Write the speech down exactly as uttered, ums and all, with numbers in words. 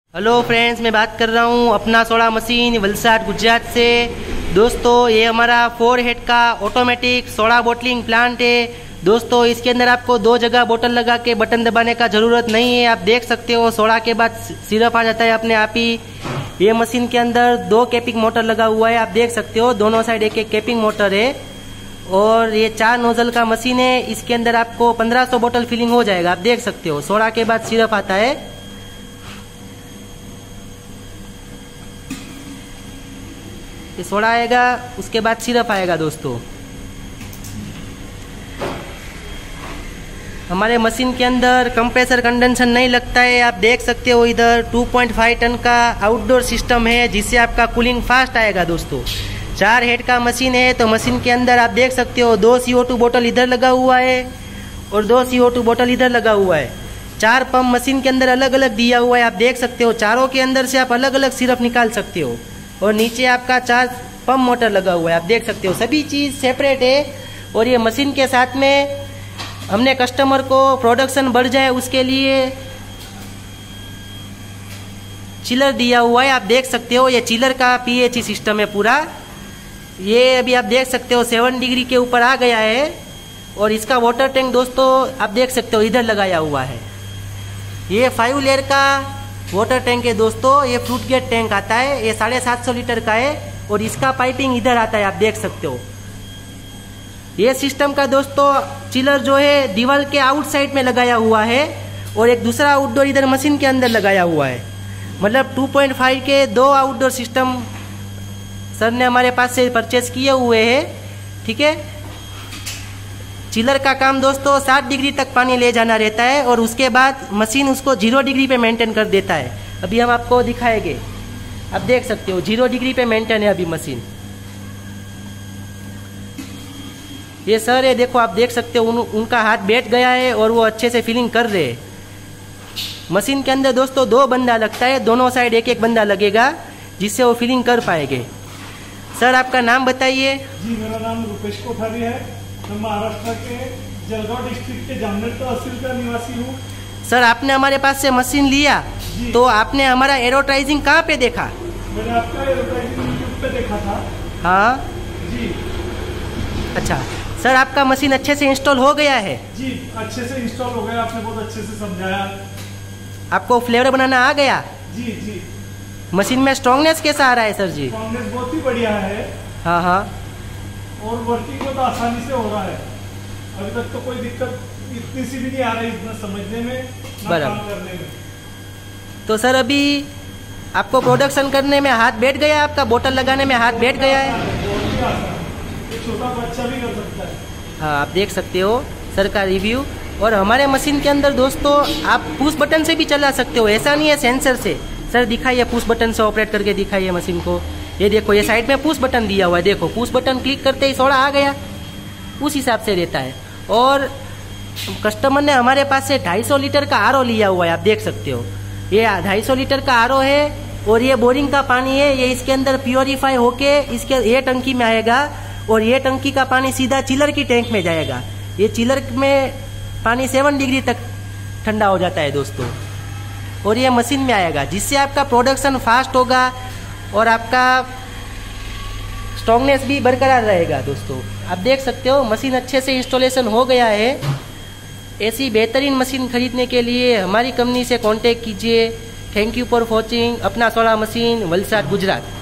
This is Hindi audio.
हेलो फ्रेंड्स, मैं बात कर रहा हूँ अपना सोडा मशीन वलसाड गुजरात से। दोस्तों, ये हमारा फोर हेड का ऑटोमेटिक सोडा बोटलिंग प्लांट है। दोस्तों, इसके अंदर आपको दो जगह बोतल लगा के बटन दबाने का ज़रूरत नहीं है। आप देख सकते हो सोडा के बाद सिरप आ जाता है अपने आप ही। ये मशीन के अंदर दो कैपिंग मोटर लगा हुआ है, आप देख सकते हो। दोनों साइड एक एक कैपिंग मोटर है और ये चार नोजल का मशीन है। इसके अंदर आपको पंद्रह सौ बोतल फिलिंग हो जाएगा। आप देख सकते हो सोडा के बाद सिरप आता है। ये सोडा आएगा, उसके बाद सिरप आएगा। दोस्तों, हमारे मशीन के अंदर कंप्रेसर कंडेंसर नहीं लगता है। आप देख सकते हो इधर टू पॉइंट फाइव टन का आउटडोर सिस्टम है जिससे आपका कूलिंग फास्ट आएगा। दोस्तों, चार हेड का मशीन है तो मशीन के अंदर आप देख सकते हो दो सी ओ टू बोतल इधर लगा हुआ है और दो सी ओ टू बोतल इधर लगा हुआ है। चार पंप मशीन के अंदर अलग अलग दिया हुआ है, आप देख सकते हो। चारों के अंदर से आप अलग अलग सिरप निकाल सकते हो और नीचे आपका चार पंप मोटर लगा हुआ है, आप देख सकते हो। सभी चीज़ सेपरेट है और ये मशीन के साथ में हमने कस्टमर को प्रोडक्शन बढ़ जाए उसके लिए चिलर दिया हुआ है, आप देख सकते हो। ये चिलर का पी एच ई सिस्टम है पूरा। ये अभी आप देख सकते हो सेवन डिग्री के ऊपर आ गया है और इसका वाटर टैंक दोस्तों आप देख सकते हो इधर लगाया हुआ है। ये फाइव लेयर का वाटर टैंक है दोस्तों। ये फ्रूट गेट टैंक आता है, ये साढ़े सात सौ लीटर का है और इसका पाइपिंग इधर आता है, आप देख सकते हो। ये सिस्टम का दोस्तों चिलर जो है दीवार के आउटसाइड में लगाया हुआ है और एक दूसरा आउटडोर इधर मशीन के अंदर लगाया हुआ है। मतलब टू पॉइंट फाइव के दो आउटडोर सिस्टम सर ने हमारे पास से परचेज किए हुए हैं, ठीक है। चिलर का काम दोस्तों साठ डिग्री तक पानी ले जाना रहता है और उसके बाद मशीन उसको जीरो डिग्री पे मेंटेन कर देता है। अभी हम आपको दिखाएंगे, आप देख सकते हो जीरो डिग्री पे मेंटेन है अभी मशीन। ये सर है, देखो आप देख सकते हो उन, उनका हाथ बैठ गया है और वो अच्छे से फिलिंग कर रहे हैं। मशीन के अंदर दोस्तों दो बंदा लगता है, दोनों साइड एक एक बंदा लगेगा जिससे वो फिलिंग कर पाएंगे। सर आपका नाम बताइए। जी, मेरा नाम रुपेश कोठारी है। मैं महाराष्ट्र के जलगांव डिस्ट्रिक्ट के जामनेर तहसील का निवासी हूँ। सर आपने हमारे पास से मशीन लिया तो आपने हमारा एडवर्टाइजिंग कहाँ पे देखा? मैंने आपका एडवर्टाइजिंग यूट्यूब पे देखा था। हाँ जी। अच्छा सर, आपका मशीन अच्छे से इंस्टॉल हो गया है? जी, अच्छे से इंस्टॉल हो गया। आपने बहुत अच्छे से समझाया। आपको फ्लेवर बनाना आ गया? जी जी। मशीन में स्ट्रॉन्गनेस कैसा आ रहा है सर जी? स्ट्रॉन्गनेस बहुत ही बढ़िया है। हाँ हाँ। और वर्किंग तो आसानी से हो रहा है। अभी तक तो कोई दिक्कत इतनी सी भी नहीं आ रही, इतना समझने में ना काम करने में। तो सर अभी आपको प्रोडक्शन करने में हाथ बैठ गया, आपका बोतल लगाने में हाथ बैठ गया है? बहुत ही आसान, एक छोटा बच्चा भी कर सकता है। हाँ, आप देख सकते हो सर का रिव्यू। और हमारे मशीन के अंदर दोस्तों आप पुश बटन से भी चला सकते हो, ऐसा नहीं है सेंसर से। सर दिखाइए, पुश बटन से ऑपरेट करके दिखाइए मशीन को। ये देखो, ये साइड में पुश बटन दिया हुआ है, देखो पुश बटन क्लिक करते ही सोडा आ गया, उस हिसाब से रहता है। और कस्टमर ने हमारे पास से ढाई सौ लीटर का आर ओ लिया हुआ है, आप देख सकते हो। ये ढाई सौ लीटर का आर ओ है और ये बोरिंग का पानी है। ये इसके अंदर प्योरीफाई होके इसके ये टंकी में आएगा और ये टंकी का पानी सीधा चिलर की टैंक में जाएगा। ये चिलर में पानी सेवन डिग्री तक ठंडा हो जाता है दोस्तों और ये मशीन में आएगा जिससे आपका प्रोडक्शन फास्ट होगा और आपका स्ट्रॉन्गनेस भी बरकरार रहेगा। दोस्तों आप देख सकते हो मशीन अच्छे से इंस्टॉलेशन हो गया है। ऐसी बेहतरीन मशीन खरीदने के लिए हमारी कंपनी से कांटेक्ट कीजिए। थैंक यू फॉर वॉचिंग अपना सोडा मशीन वलसाड गुजरात।